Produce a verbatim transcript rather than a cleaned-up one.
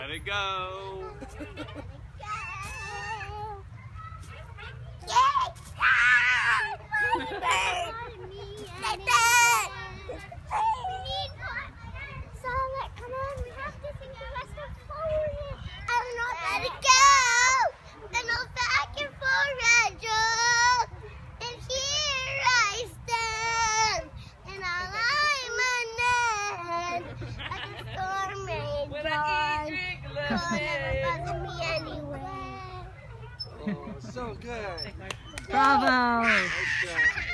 Let it go. Oh, so good. Bravo. Nice job.